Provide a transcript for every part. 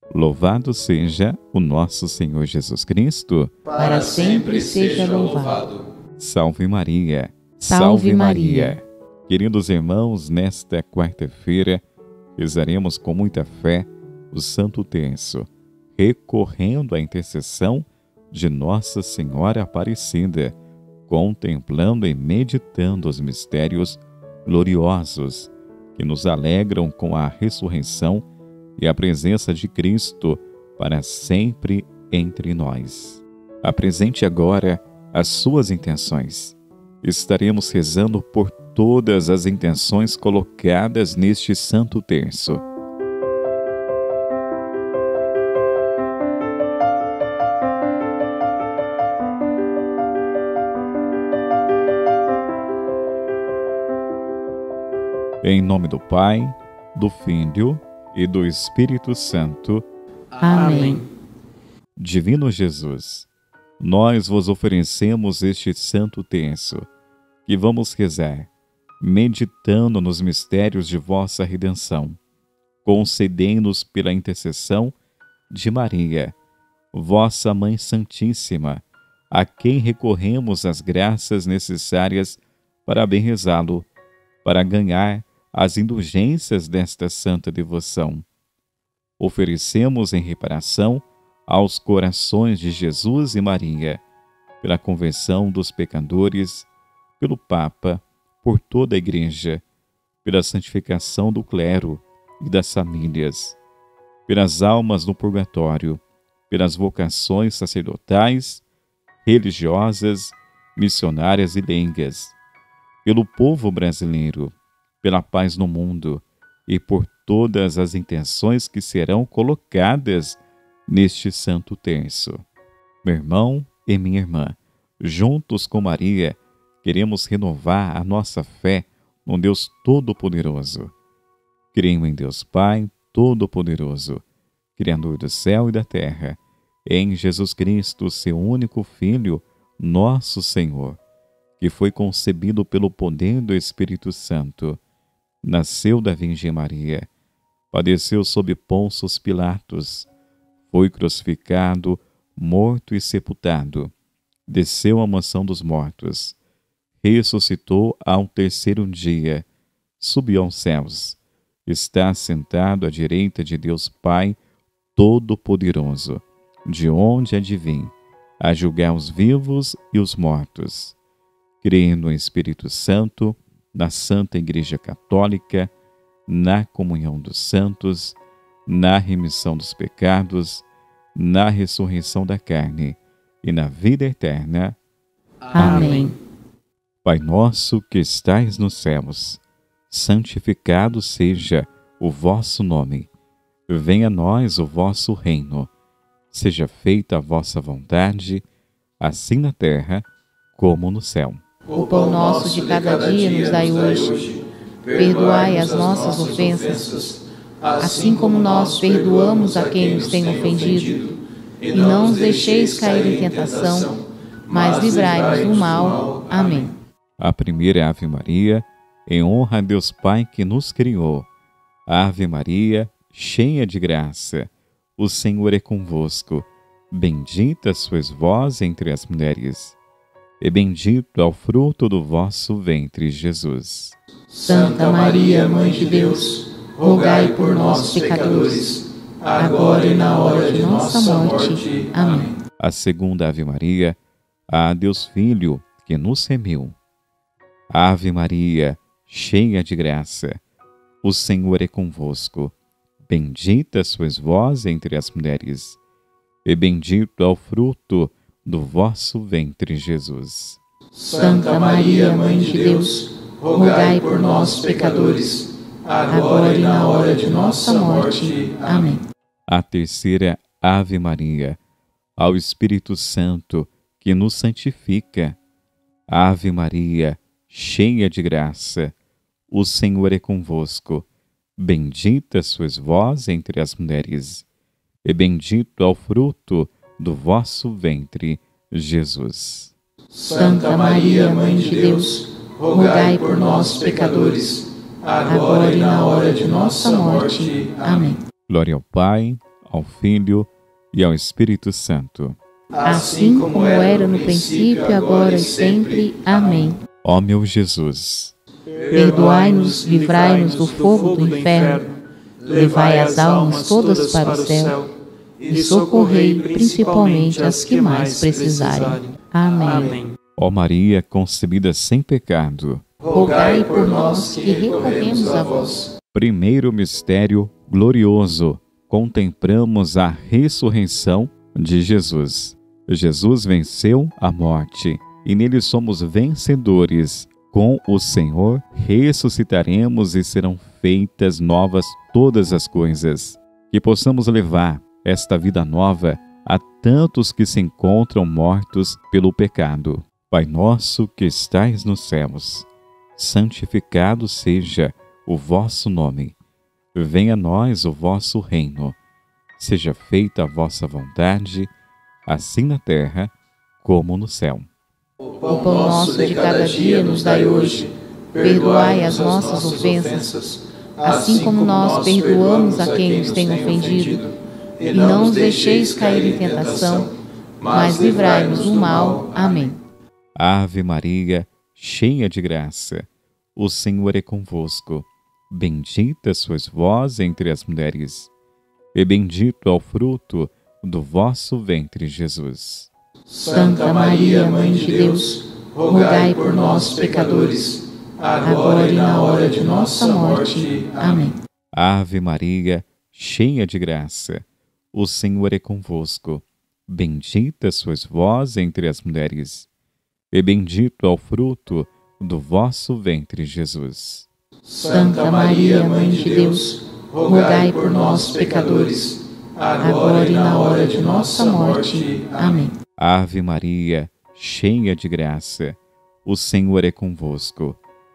Louvado seja o nosso Senhor Jesus Cristo. Para sempre seja louvado. Salve Maria. Salve Maria. Queridos irmãos, nesta quarta-feira, rezaremos com muita fé o Santo Terço, recorrendo à intercessão de Nossa Senhora Aparecida, contemplando e meditando os mistérios gloriosos que nos alegram com a ressurreição e a presença de Cristo para sempre entre nós. Apresente agora as suas intenções. Estaremos rezando por todas as intenções colocadas neste Santo Terço. Em nome do Pai, do Filho e do Espírito Santo. Amém. Divino Jesus, nós vos oferecemos este Santo Terço, que vamos rezar, meditando nos mistérios de vossa redenção. Concedei-nos pela intercessão de Maria, vossa Mãe Santíssima, a quem recorremos as graças necessárias para bem rezá-lo, para ganhar as indulgências desta santa devoção. Oferecemos em reparação aos corações de Jesus e Maria, pela conversão dos pecadores, pelo Papa, por toda a Igreja, pela santificação do clero e das famílias, pelas almas no purgatório, pelas vocações sacerdotais, religiosas, missionárias e leigas, pelo povo brasileiro, pela paz no mundo e por todas as intenções que serão colocadas neste Santo Terço. Meu irmão e minha irmã, juntos com Maria, queremos renovar a nossa fé no Deus Todo-Poderoso. Creio em Deus Pai Todo-Poderoso, Criador do céu e da terra, em Jesus Cristo, seu único Filho, nosso Senhor, que foi concebido pelo poder do Espírito Santo, nasceu da Virgem Maria, padeceu sob Pôncio Pilatos, foi crucificado, morto e sepultado, desceu à mansão dos mortos, ressuscitou ao terceiro dia, subiu aos céus, está sentado à direita de Deus Pai Todo-Poderoso, de onde há de vir a julgar os vivos e os mortos. Creio no Espírito Santo, na Santa Igreja Católica, na comunhão dos santos, na remissão dos pecados, na ressurreição da carne e na vida eterna. Amém. Pai nosso que estais nos céus, santificado seja o vosso nome. Venha a nós o vosso reino. Seja feita a vossa vontade, assim na terra como no céu. O pão nosso de cada dia nos dai hoje. Perdoai as nossas ofensas, assim como nós perdoamos a quem nos tem ofendido. E não nos deixeis cair em tentação, mas livrai-nos do mal. Amém. A primeira Ave Maria, em honra a Deus Pai que nos criou. Ave Maria, cheia de graça, o Senhor é convosco. Bendita sois vós entre as mulheres, e bendito é o fruto do vosso ventre, Jesus. Santa Maria, Mãe de Deus, rogai por nós, pecadores, agora e na hora de nossa morte. Amém. A segunda Ave Maria, a Deus Filho, que nos remiu. Ave Maria, cheia de graça, o Senhor é convosco. Bendita sois vós entre as mulheres, e bendito é o fruto do vosso ventre, Jesus. Santa Maria, Mãe de Deus, rogai por nós, pecadores, agora e na hora de nossa morte. Amém. A terceira Ave Maria, ao Espírito Santo, que nos santifica. Ave Maria, cheia de graça, o Senhor é convosco. Bendita sois vós entre as mulheres, e bendito é o fruto do vosso ventre, Jesus. Santa Maria, Mãe de Deus, rogai por nós, pecadores, agora e na hora de nossa morte. Amém. Glória ao Pai, ao Filho e ao Espírito Santo. Assim como era no princípio, agora e sempre. Amém. Ó meu Jesus, Perdoai-nos, livrai-nos do fogo do inferno, levai as almas todas para o céu e socorrei principalmente as que mais precisarem. Amém. ó Maria concebida sem pecado. Rogai por nós que recorremos a vós. Primeiro mistério glorioso, contemplamos a ressurreição de Jesus. Jesus venceu a morte e nele somos vencedores. Com o Senhor ressuscitaremos e serão feitas novas todas as coisas. Que possamos levar esta vida nova a tantos que se encontram mortos pelo pecado. Pai nosso que estais nos céus, santificado seja o vosso nome. Venha a nós o vosso reino. Seja feita a vossa vontade, assim na terra como no céu. O pão nosso de cada dia nos dai hoje. Perdoai as nossas ofensas, assim como nós perdoamos a quem nos tem ofendido. E não nos deixeis cair em tentação, mas livrai-nos do mal. Amém. Ave Maria, cheia de graça, o Senhor é convosco. Bendita sois vós entre as mulheres, e bendito é o fruto do vosso ventre, Jesus. Santa Maria, Mãe de Deus, rogai por nós, pecadores, agora e na hora de nossa morte. Amém. Ave Maria, cheia de graça, o Senhor é convosco. Bendita sois vós entre as mulheres, e bendito é o fruto do vosso ventre, Jesus. Santa Maria, Mãe de Deus, rogai por nós, pecadores, agora e na hora de nossa morte. Amém. Ave Maria, cheia de graça, o Senhor é convosco.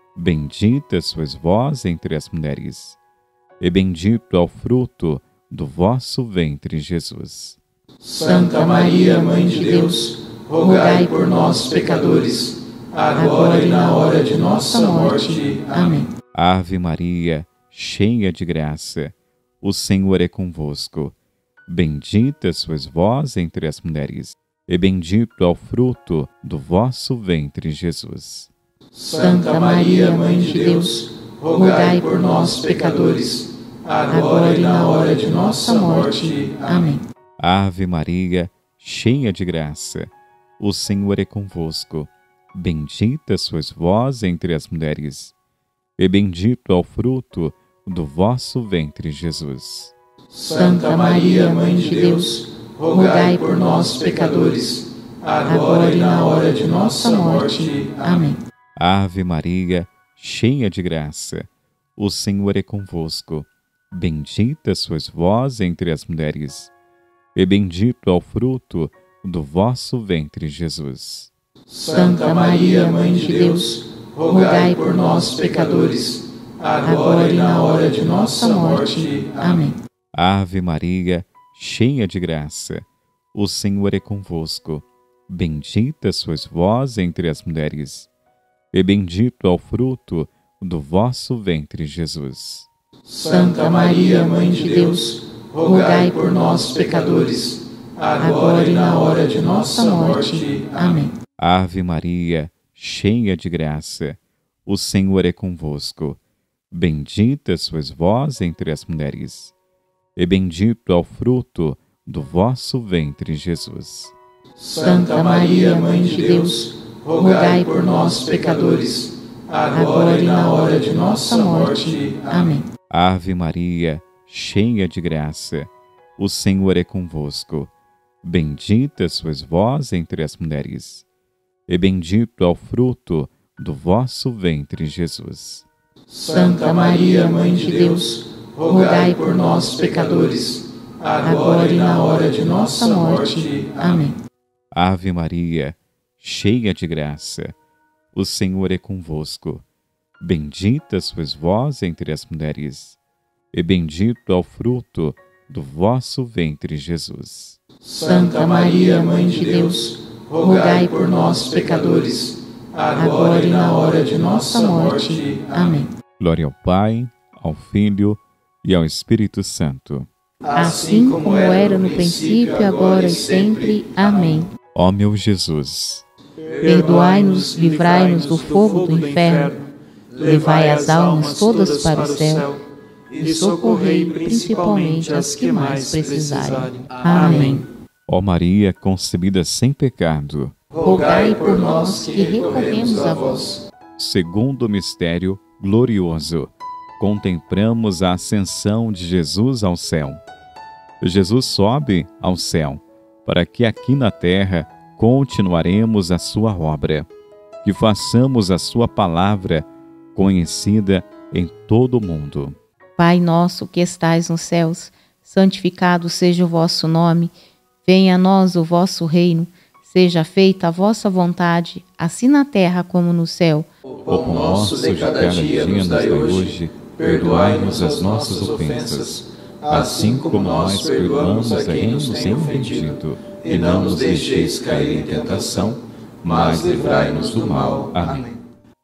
Bendita sois vós entre as mulheres, e bendito é o fruto do vosso ventre, Jesus. Santa Maria, Mãe de Deus, rogai por nós, pecadores, agora e na hora de nossa morte. Amém. Ave Maria, cheia de graça, o Senhor é convosco. Bendita sois vós entre as mulheres, e bendito é o fruto do vosso ventre, Jesus. Santa Maria, Mãe de Deus, rogai por nós, pecadores, agora e na hora de nossa morte. Amém. Ave Maria, cheia de graça, o Senhor é convosco. Bendita sois vós entre as mulheres, e bendito é o fruto do vosso ventre, Jesus. Santa Maria, Mãe de Deus, rogai por nós, pecadores, agora e na hora de nossa morte. Amém. Ave Maria, cheia de graça, o Senhor é convosco. Bendita sois vós entre as mulheres, e bendito é o fruto do vosso ventre, Jesus. Santa Maria, Mãe de Deus, rogai por nós, pecadores, agora e na hora de nossa morte. Amém. Ave Maria, cheia de graça, o Senhor é convosco. Bendita sois vós entre as mulheres, e bendito é o fruto do vosso ventre, Jesus. Santa Maria, Mãe de Deus, rogai por nós, pecadores, agora e na hora de nossa morte. Amém. Ave Maria, cheia de graça, o Senhor é convosco. Bendita sois vós entre as mulheres, e bendito é o fruto do vosso ventre, Jesus. Santa Maria, Mãe de Deus, rogai por nós, pecadores, agora e na hora de nossa morte. Amém. Ave Maria, cheia de graça, o Senhor é convosco. Bendita sois vós entre as mulheres, e bendito é o fruto do vosso ventre, Jesus. Santa Maria, Mãe de Deus, rogai por nós, pecadores, agora e na hora de nossa morte. Amém. Ave Maria, cheia de graça, o Senhor é convosco. Bendita sois vós entre as mulheres, e bendito é o fruto do vosso ventre, Jesus. Santa Maria, Mãe de Deus, rogai por nós, pecadores, agora e na hora de nossa morte. Amém. Glória ao Pai, ao Filho e ao Espírito Santo. assim como era no princípio, agora e sempre. Amém. Ó meu Jesus, Perdoai-nos, livrai-nos do fogo do inferno, levai as almas todas para o céu e socorrei principalmente as que mais precisarem. Amém. ó Maria concebida sem pecado, Rogai por nós que recorremos a vós. segundo mistério glorioso, contemplamos a ascensão de Jesus ao céu. Jesus sobe ao céu, para que aqui na terra continuaremos a sua obra, que façamos a sua palavra conhecida em todo o mundo. Pai nosso que estais nos céus, santificado seja o vosso nome. Venha a nós o vosso reino. Seja feita a vossa vontade, assim na terra como no céu. O pão nosso de cada dia nos dai hoje, perdoai-nos as nossas ofensas, assim como nós perdoamos a quem nos tem ofendido. E não nos deixeis cair em tentação, mas livrai-nos do mal. Amém.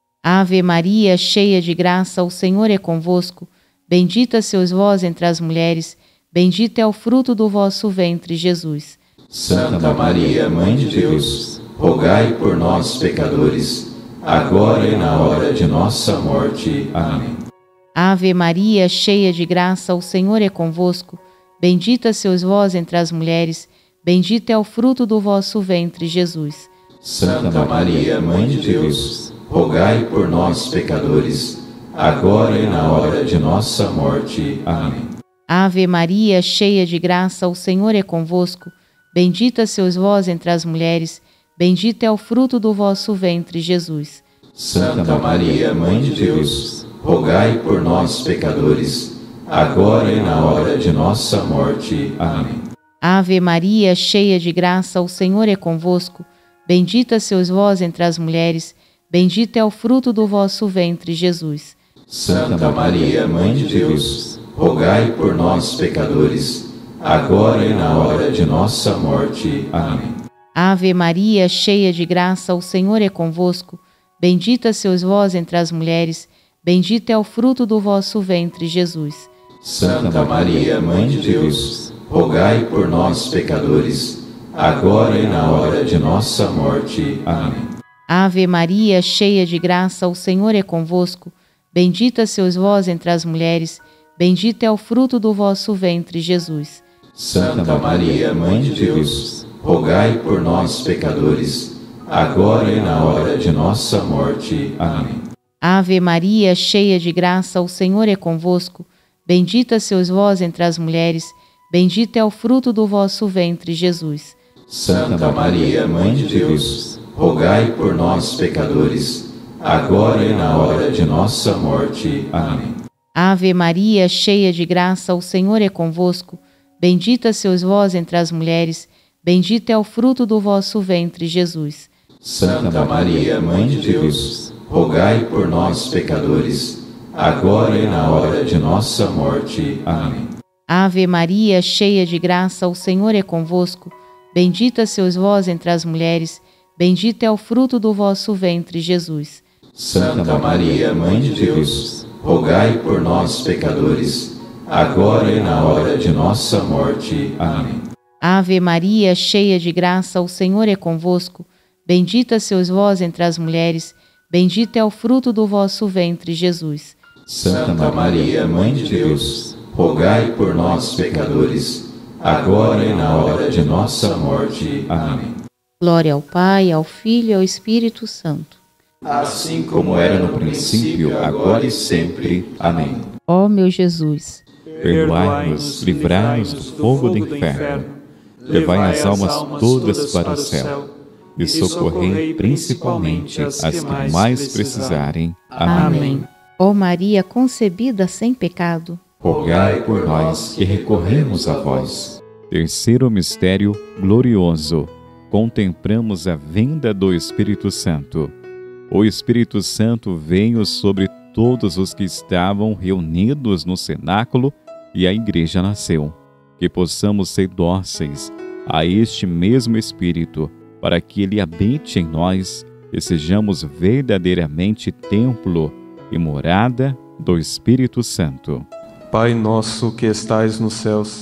Ave Maria, cheia de graça, o Senhor é convosco. Bendita sois vós entre as mulheres, bendito é o fruto do vosso ventre, Jesus. Santa Maria, Mãe de Deus, rogai por nós, pecadores, agora e na hora de nossa morte. Amém. Ave Maria, cheia de graça, o Senhor é convosco. Bendita sois vós entre as mulheres, bendito é o fruto do vosso ventre, Jesus. Santa Maria, Mãe de Deus, rogai por nós, pecadores, agora e na hora de nossa morte. Amém. Ave Maria, cheia de graça, o Senhor é convosco. Bendita sois vós entre as mulheres, bendito é o fruto do vosso ventre, Jesus. Santa Maria, Mãe de Deus, rogai por nós, pecadores, agora e na hora de nossa morte. Amém. Ave Maria, cheia de graça, o Senhor é convosco. Bendita sois vós entre as mulheres, bendito é o fruto do vosso ventre, Jesus. Santa Maria, Mãe de Deus, rogai por nós, pecadores, agora e na hora de nossa morte. Amém. Ave Maria, cheia de graça, o Senhor é convosco. Bendita sois vós entre as mulheres, bendito é o fruto do vosso ventre, Jesus. Santa Maria, Mãe de Deus, rogai por nós, pecadores, agora e na hora de nossa morte. Amém. Ave Maria, cheia de graça, o Senhor é convosco. Bendita sois vós entre as mulheres, bendito é o fruto do vosso ventre, Jesus. Santa Maria, Mãe de Deus, rogai por nós, pecadores, agora e na hora de nossa morte. Amém. Ave Maria, cheia de graça, o Senhor é convosco. Bendita sois vós entre as mulheres, bendito é o fruto do vosso ventre, Jesus. Santa Maria, Mãe de Deus, rogai por nós, pecadores, agora e na hora de nossa morte. Amém. Ave Maria, cheia de graça, o Senhor é convosco. Bendita sois vós entre as mulheres, bendito é o fruto do vosso ventre, Jesus. Santa Maria, Mãe de Deus, rogai por nós, pecadores, agora e na hora de nossa morte. Amém. Ave Maria, cheia de graça, o Senhor é convosco. Bendita sois vós entre as mulheres, bendito é o fruto do vosso ventre, Jesus. Santa Maria, Mãe de Deus, rogai por nós, pecadores, agora e na hora de nossa morte. Amém. Ave Maria, cheia de graça, o Senhor é convosco. Bendita sois vós entre as mulheres, bendito é o fruto do vosso ventre, Jesus. Santa Maria, Mãe de Deus, rogai por nós, pecadores, agora e na hora de nossa morte. Amém. Glória ao Pai, ao Filho e ao Espírito Santo. Assim como era no princípio, agora e sempre. Amém. Ó meu Jesus, Perdoai-nos, livrai-nos do fogo do inferno, levai as almas todas para o céu e socorrei principalmente as que mais precisarem. Amém. Ó Maria concebida sem pecado, Rogai por nós que recorremos a vós. Terceiro mistério glorioso. Contemplamos a vinda do Espírito Santo. O Espírito Santo veio sobre todos os que estavam reunidos no cenáculo e a igreja nasceu. Que possamos ser dóceis a este mesmo Espírito, para que ele habite em nós e sejamos verdadeiramente templo e morada do Espírito Santo. Pai nosso que estais nos céus,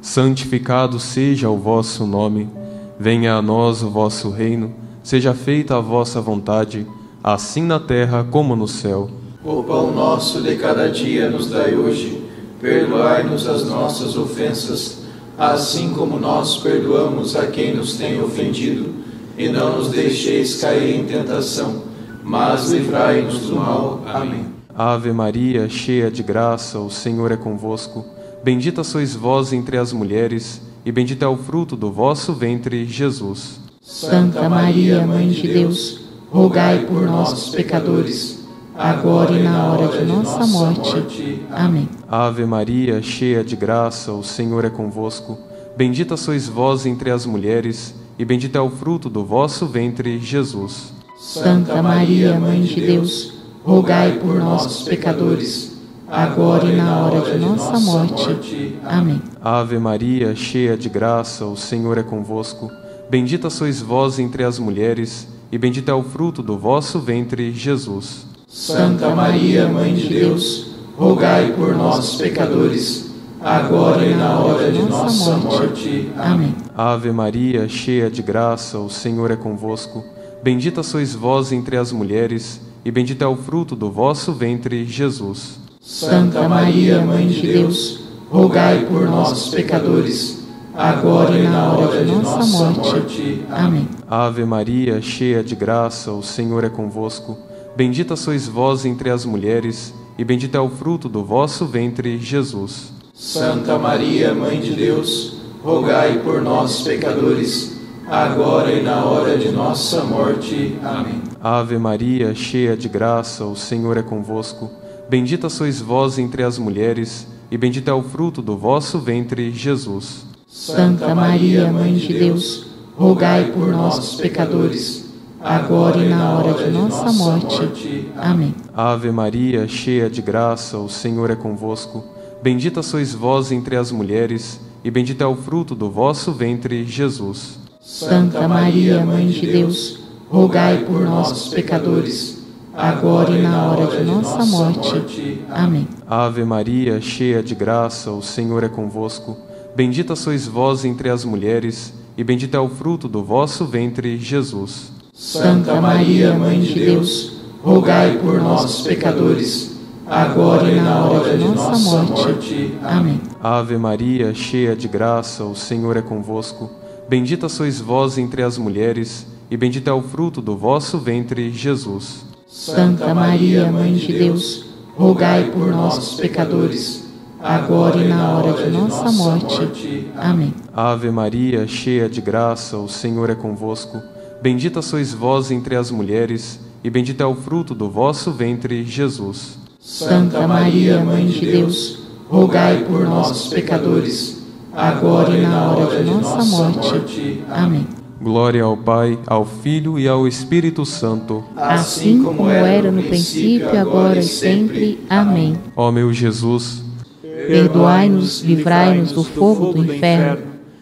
santificado seja o vosso nome. Venha a nós o vosso reino, seja feita a vossa vontade, assim na terra como no céu. O pão nosso de cada dia nos dai hoje. Perdoai-nos as nossas ofensas, assim como nós perdoamos a quem nos tem ofendido. E não nos deixeis cair em tentação, mas livrai-nos do mal. Amém. Ave Maria, cheia de graça, o Senhor é convosco. Bendita sois vós entre as mulheres, e bendito é o fruto do vosso ventre, Jesus. Santa Maria, Mãe de Deus, rogai por nós, pecadores, agora e na hora de nossa morte. Amém. Ave Maria, cheia de graça, o Senhor é convosco. Bendita sois vós entre as mulheres, e bendito é o fruto do vosso ventre, Jesus. Santa Maria, Mãe de Deus, rogai por nós, pecadores, agora e na hora de nossa morte. Amém. Ave Maria, cheia de graça, o Senhor é convosco. Bendita sois vós entre as mulheres, e bendito é o fruto do vosso ventre, Jesus. Santa Maria, Mãe de Deus, rogai por nós, pecadores, agora e na hora de nossa morte. Amém. Ave Maria, cheia de graça, o Senhor é convosco. Bendita sois vós entre as mulheres, e bendito é o fruto do vosso ventre, Jesus. Santa Maria, Mãe de Deus, rogai por nós, pecadores, agora e na hora de nossa morte. Amém. Ave Maria, cheia de graça, o Senhor é convosco. Bendita sois vós entre as mulheres, e bendito é o fruto do vosso ventre, Jesus. Santa Maria, Mãe de Deus, rogai por nós, pecadores, agora e na hora de nossa morte. Amém. Ave Maria, cheia de graça, o Senhor é convosco. Bendita sois vós entre as mulheres, e bendito é o fruto do vosso ventre, Jesus. Santa Maria, Mãe de Deus, rogai por nós, pecadores, agora e na hora de nossa morte. Amém. Ave Maria, cheia de graça, o Senhor é convosco. Bendita sois vós entre as mulheres, e bendito é o fruto do vosso ventre, Jesus. Santa Maria, Mãe de Deus, rogai por nós, pecadores, agora e na hora de nossa morte. Amém. Ave Maria, cheia de graça, o Senhor é convosco. Bendita sois vós entre as mulheres, e bendito é o fruto do vosso ventre, Jesus. Santa Maria, Mãe de Deus, rogai por nós, pecadores, agora e na hora de nossa morte. Amém. Ave Maria, cheia de graça, o Senhor é convosco. Bendita sois vós entre as mulheres, e bendito é o fruto do vosso ventre, Jesus. Santa Maria, Mãe de Deus, rogai por nós, pecadores, agora e na hora de nossa morte. Amém. Ave Maria, cheia de graça, o Senhor é convosco. Bendita sois vós entre as mulheres, e bendito é o fruto do vosso ventre, Jesus. Santa Maria, Mãe de Deus, rogai por nós, pecadores, agora e na hora de nossa morte. Amém. Glória ao Pai, ao Filho e ao Espírito Santo. Assim como era no princípio, agora e sempre. Amém. Ó meu Jesus, perdoai-nos, livrai-nos do fogo do inferno,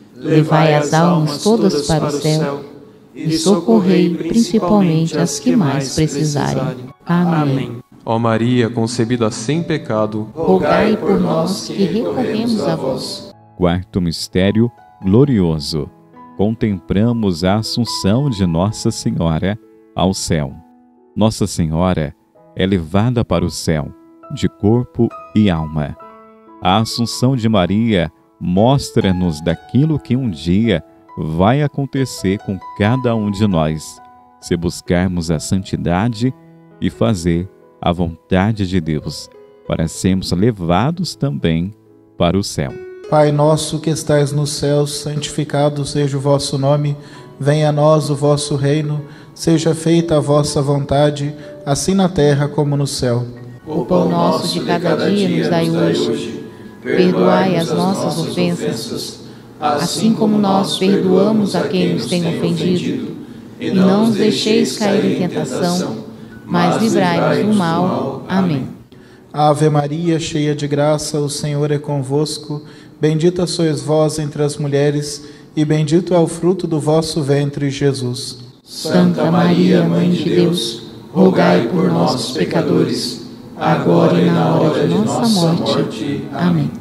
levai as almas todas para o céu e socorrei principalmente as que mais precisarem. Amém. Ó Maria, concebida sem pecado, rogai por nós que recorremos a vós. Quarto mistério glorioso. Contemplamos a assunção de Nossa Senhora ao céu. Nossa Senhora é levada para o céu, de corpo e alma. A assunção de Maria mostra-nos daquilo que um dia vai acontecer com cada um de nós, se buscarmos a santidade e fazer a vontade de Deus, para sermos levados também para o céu. Pai nosso que estais nos céus, santificado seja o vosso nome. Venha a nós o vosso reino. Seja feita a vossa vontade, assim na terra como no céu. O pão nosso de cada dia nos dai hoje. Perdoai as nossas ofensas, assim como nós perdoamos a quem nos tem ofendido. E não nos deixeis cair em tentação, mas livrai-nos do mal. Amém. Ave Maria, cheia de graça, o Senhor é convosco. Bendita sois vós entre as mulheres, e bendito é o fruto do vosso ventre, Jesus. Santa Maria, Mãe de Deus, rogai por nós, pecadores, agora e na hora de nossa morte. Amém.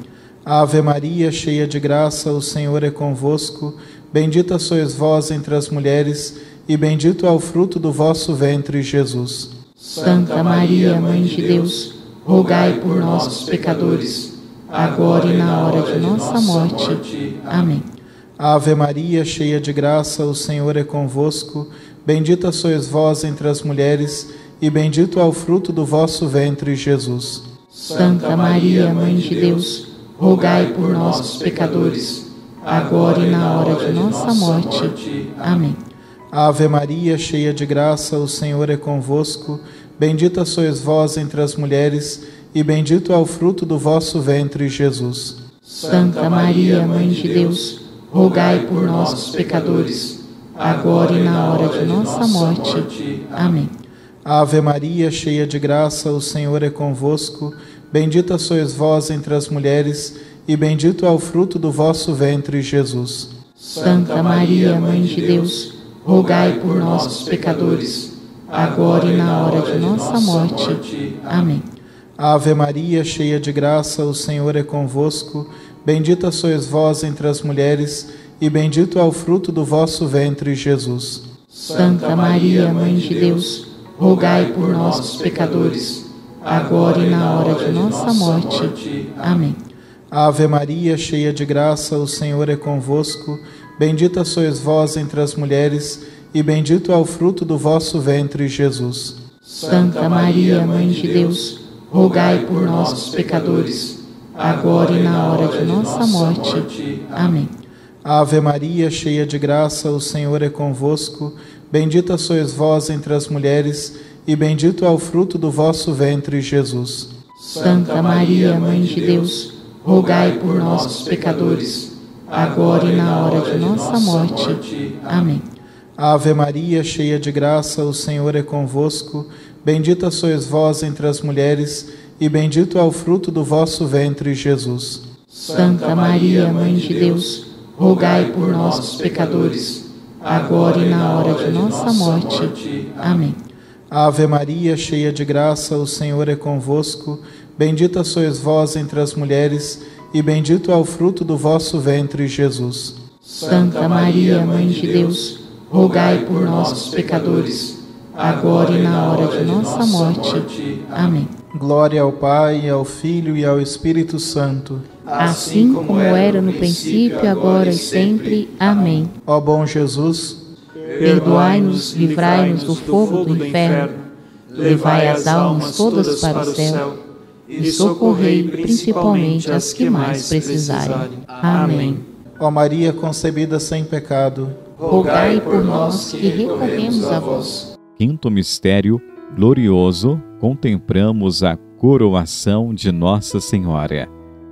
Ave Maria, cheia de graça, o Senhor é convosco. Bendita sois vós entre as mulheres, e bendito é o fruto do vosso ventre, Jesus. Santa Maria, Mãe de Deus, rogai por nós, pecadores, agora e na hora de nossa morte. Amém. Ave Maria, cheia de graça, o Senhor é convosco. Bendita sois vós entre as mulheres, e bendito é o fruto do vosso ventre, Jesus. Santa Maria, Mãe de Deus, rogai por nós, pecadores, agora e na hora de nossa morte. Amém. Ave Maria, cheia de graça, o Senhor é convosco. Bendita sois vós entre as mulheres, e bendito é o fruto do vosso ventre, Jesus. Santa Maria, Mãe de Deus, rogai por nós, pecadores, agora e na hora de nossa morte. Amém. Ave Maria, cheia de graça, o Senhor é convosco. Bendita sois vós entre as mulheres, e bendito é o fruto do vosso ventre, Jesus. Santa Maria, Mãe de Deus, rogai por nós, pecadores, agora e na hora de nossa morte. Amém. Ave Maria, cheia de graça, o Senhor é convosco. Bendita sois vós entre as mulheres, e bendito é o fruto do vosso ventre, Jesus. Santa Maria, Mãe de Deus, rogai por nós, pecadores, agora e na hora de nossa morte. Amém. Ave Maria, cheia de graça, o Senhor é convosco. Bendita sois vós entre as mulheres, e bendito é o fruto do vosso ventre, Jesus. Santa Maria, Mãe de Deus, rogai por nós, pecadores, agora e na hora de nossa morte. Amém. Ave Maria, cheia de graça, o Senhor é convosco. Bendita sois vós entre as mulheres, e bendito é o fruto do vosso ventre, Jesus. Santa Maria, Mãe de Deus, rogai por nós, pecadores, agora e na hora de nossa morte. Amém. Ave Maria, cheia de graça, o Senhor é convosco. Bendita sois vós entre as mulheres, e bendito é o fruto do vosso ventre, Jesus. Santa Maria, Mãe de Deus, rogai por nós, pecadores, agora e na hora de nossa morte. Amém. Ave Maria, cheia de graça, o Senhor é convosco. Bendita sois vós entre as mulheres, e bendito é o fruto do vosso ventre, Jesus. Santa Maria, Mãe de Deus, rogai por nós, pecadores, agora e na hora de nossa morte. Amém. Glória ao Pai, ao Filho e ao Espírito Santo. Assim como era no princípio, agora e sempre. Amém. Ó bom Jesus, perdoai-nos, livrai-nos do fogo do inferno, levai as almas todas para o céu e socorrei principalmente as que mais precisarem. Amém. Ó Maria concebida sem pecado, rogai por nós que recorremos a vós. Quinto mistério glorioso, contemplamos a coroação de Nossa Senhora.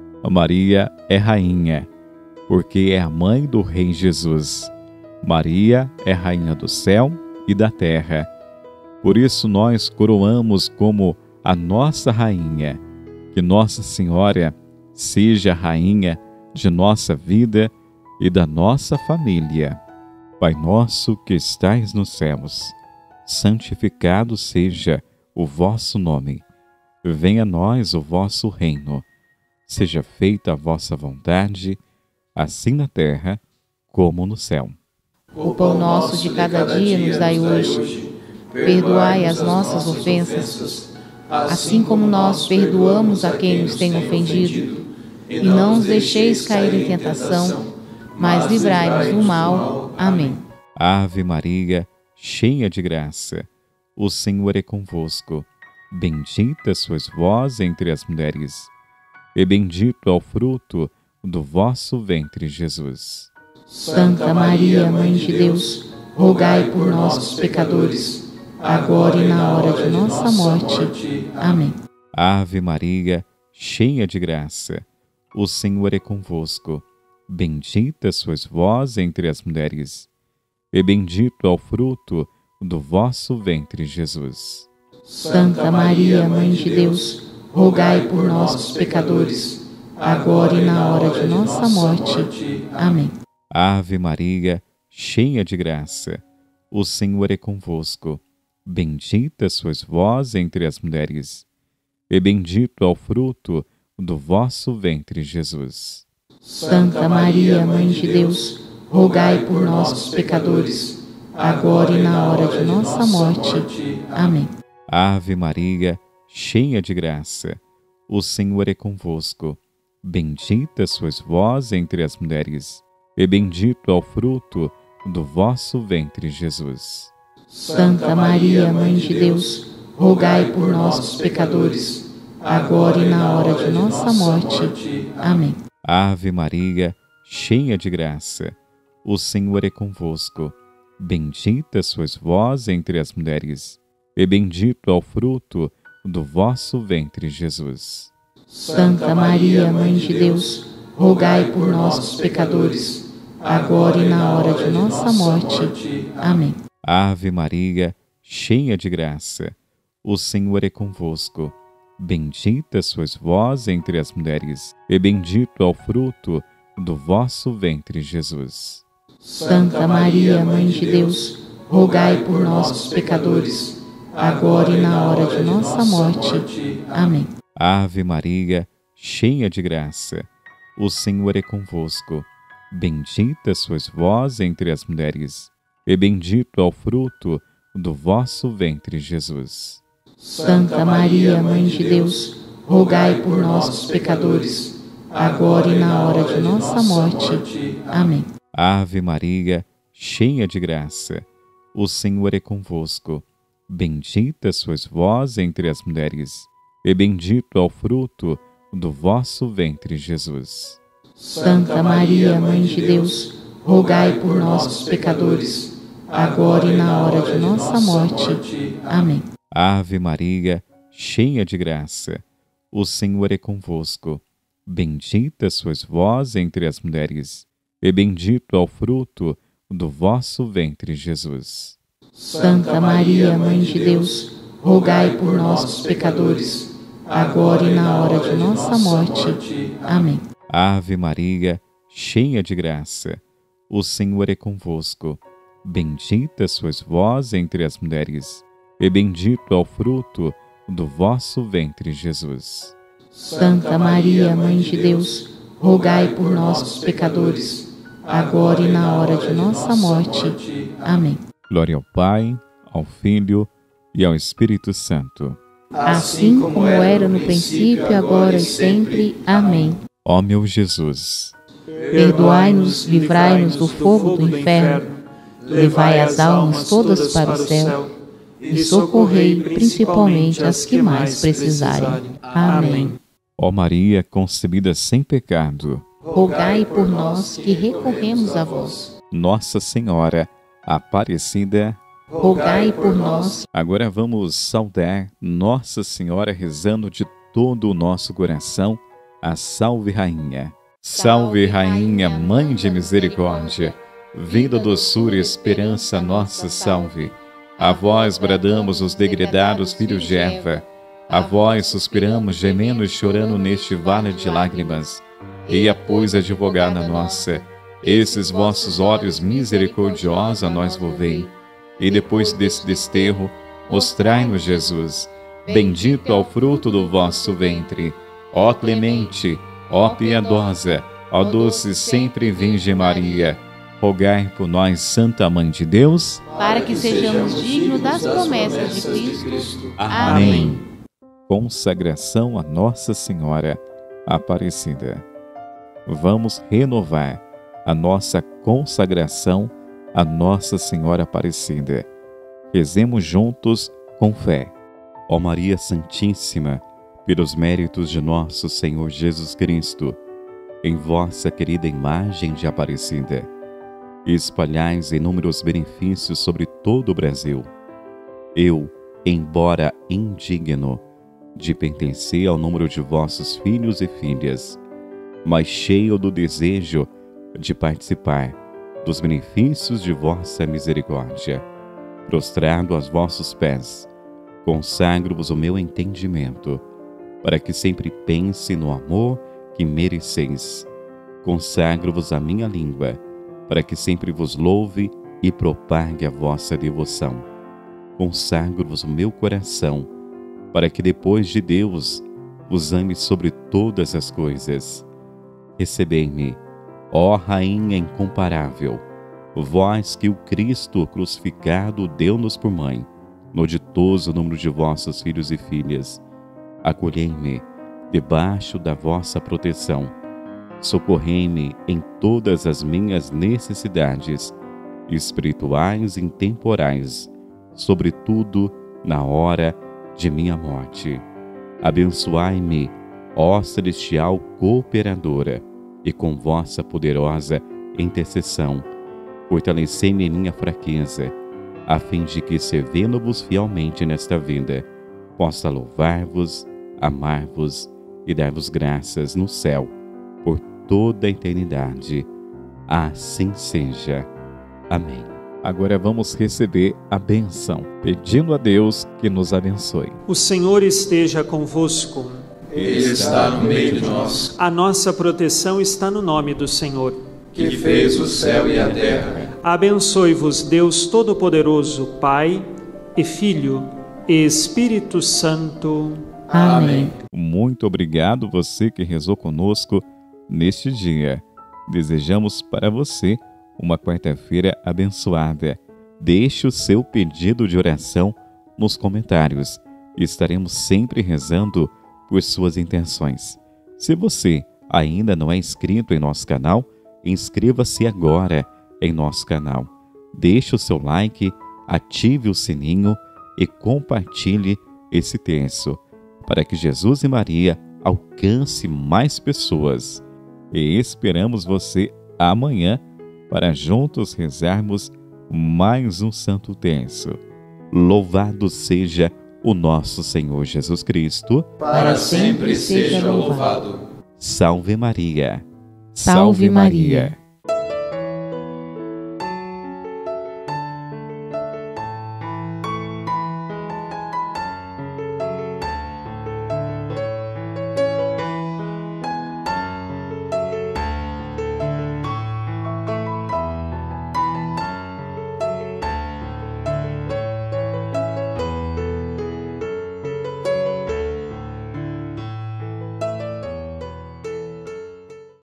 Maria é rainha, porque é a mãe do Rei Jesus. Maria é rainha do céu e da terra. Por isso nós coroamos como a nossa rainha. Que Nossa Senhora seja a rainha de nossa vida e da nossa família. Pai nosso que estais nos céus, santificado seja o vosso nome. Venha a nós o vosso reino. Seja feita a vossa vontade, assim na terra como no céu. O pão nosso de cada dia nos dai hoje. Perdoai as nossas ofensas, assim como nós perdoamos a quem nos tem ofendido. E não nos deixeis cair em tentação, mas livrai-nos do mal. Amém. Ave Maria, cheia de graça, o Senhor é convosco. Bendita sois vós entre as mulheres, e bendito é o fruto do vosso ventre, Jesus. Santa Maria, Mãe de Deus, rogai por nós, pecadores, agora e na hora de nossa morte. Amém. Ave Maria, cheia de graça, o Senhor é convosco. Bendita sois vós entre as mulheres, e bendito é o fruto do vosso ventre, Jesus. Santa Maria, Mãe de Deus, rogai por nós, pecadores, agora e na hora de nossa morte. Amém. Ave Maria, cheia de graça, o Senhor é convosco. Bendita sois vós entre as mulheres, e bendito é o fruto do vosso ventre, Jesus. Santa Maria, Mãe de Deus, rogai por nós, os pecadores, agora e na hora de nossa morte. Amém. Ave Maria, cheia de graça, o Senhor é convosco. Bendita sois vós entre as mulheres, e bendito é o fruto do vosso ventre, Jesus. Santa Maria, Mãe de Deus, rogai por nós, os pecadores, agora e na hora de nossa morte. Amém. Ave Maria, cheia de graça, o Senhor é convosco. Bendita sois vós entre as mulheres, e bendito é o fruto do vosso ventre, Jesus. Santa Maria, Mãe de Deus, rogai por nós, os pecadores, agora e na hora de nossa morte. Amém. Ave Maria, cheia de graça, o Senhor é convosco. Bendita sois vós entre as mulheres, e bendito é o fruto do vosso ventre, Jesus. Santa Maria, Mãe de Deus, rogai por nós, os pecadores, agora e na hora de nossa morte. Amém. Ave Maria, cheia de graça, o Senhor é convosco. Bendita sois vós entre as mulheres, e bendito é o fruto do vosso ventre, Jesus. Santa Maria, Mãe de Deus, rogai por nós, os pecadores, agora e na hora de nossa morte. Amém. Ave Maria, cheia de graça, o Senhor é convosco. Bendita sois vós entre as mulheres, e bendito é o fruto do vosso ventre, Jesus. Santa Maria, Mãe de Deus, rogai por nós, os pecadores, agora e na hora de nossa morte. Amém. Ave Maria, cheia de graça, o Senhor é convosco. Bendita sois vós entre as mulheres, e bendito é o fruto do vosso ventre, Jesus. Santa Maria, Mãe de Deus, rogai por nós, os pecadores, agora e na hora de nossa morte. Amém. Ave Maria, cheia de graça, o Senhor é convosco. Bendita sois vós entre as mulheres, e bendito é o fruto do vosso ventre, Jesus. Santa Maria, Mãe de Deus, rogai por nós, os pecadores, agora e na hora de nossa morte. Amém. Glória ao Pai, ao Filho e ao Espírito Santo. Assim como era no princípio, agora e sempre. Amém. Ó meu Jesus, Perdoai-nos, livrai-nos do fogo do inferno, levai as almas todas para o céu e socorrei principalmente as que mais precisarem. Amém. ó Maria concebida sem pecado, Rogai por nós que recorremos a vós. Nossa Senhora Aparecida, Rogai por nós. agora vamos saudar Nossa Senhora rezando de todo o nosso coração a Salve Rainha. Salve Rainha, Mãe de Misericórdia, vida, doçura e esperança, nossa salve. A vós bradamos os degredados filhos de Eva, a vós suspiramos gemendo e chorando neste vale de lágrimas. Eia, pois, advogada nossa, esses vossos olhos misericordiosos a nós volvei, e depois desse desterro, mostrai-nos Jesus, bendito é o fruto do vosso ventre. Ó clemente, ó piedosa, ó doce sempre Virgem Maria, rogai por nós, Santa Mãe de Deus, Para que sejamos dignos das promessas de Cristo. Amém. Consagração a Nossa Senhora Aparecida. Vamos renovar a nossa consagração a Nossa Senhora Aparecida. Rezemos juntos com fé. Ó Maria Santíssima, pelos méritos de nosso Senhor Jesus Cristo, em vossa querida imagem de Aparecida, espalhais inúmeros benefícios sobre todo o Brasil. Eu, embora indigno de pertencer ao número de vossos filhos e filhas, mas cheio do desejo de participar dos benefícios de vossa misericórdia, prostrado aos vossos pés, consagro-vos o meu entendimento, para que sempre pense no amor que mereceis. Consagro-vos a minha língua, para que sempre vos louve e propague a vossa devoção. Consagro-vos o meu coração, para que depois de Deus vos ame sobre todas as coisas. Recebei-me, ó Rainha incomparável, vós que o Cristo crucificado deu-nos por mãe, no ditoso número de vossos filhos e filhas. Acolhei-me debaixo da vossa proteção. Socorrei-me em todas as minhas necessidades, espirituais e temporais, sobretudo na hora de minha morte. Abençoai-me, ó celestial cooperadora, e com vossa poderosa intercessão, fortalecei-me em minha fraqueza, a fim de que, servindo-vos fielmente nesta vida, possa louvar-vos, amar-vos e dar-vos graças no céu, por toda a eternidade. Assim seja. Amém. Agora vamos receber a bênção, pedindo a Deus que nos abençoe. O Senhor esteja convosco. Ele está no meio de nós. A nossa proteção está no nome do Senhor, que fez o céu e a terra. Abençoe-vos Deus Todo-Poderoso, Pai e Filho e Espírito Santo. Amém. Muito obrigado você que rezou conosco neste dia. Desejamos para você uma quarta-feira abençoada. Deixe o seu pedido de oração nos comentários. Estaremos sempre rezando por suas intenções. Se você ainda não é inscrito em nosso canal, inscreva-se agora em nosso canal. Deixe o seu like, ative o sininho e compartilhe esse texto, para que Jesus e Maria alcance mais pessoas. E esperamos você amanhã para juntos rezarmos mais um Santo Terço. Louvado seja o nosso Senhor Jesus Cristo. Para sempre seja louvado. Salve Maria. Salve Maria.